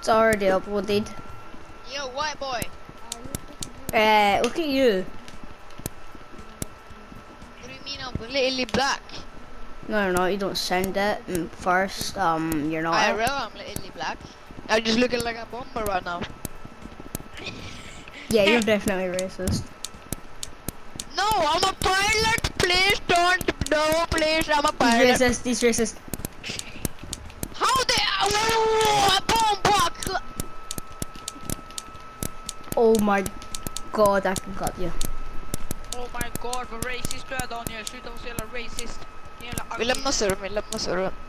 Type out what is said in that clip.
It's already uploaded. Yo, white boy. Look at you. What do you mean I'm literally black? No, you don't sound it. And first, you're not. I'm literally black. I'm just looking like a bomber right now. Yeah, you're definitely racist. No, I'm a pilot. Please don't. No, please, I'm a pilot. He's racist. How they? Oh, a bomb block. Oh my god, I can cut you. Oh my god, vad racist du är Daniel. Sluta vara så jävla racist. Jävla Vi lämnar servern.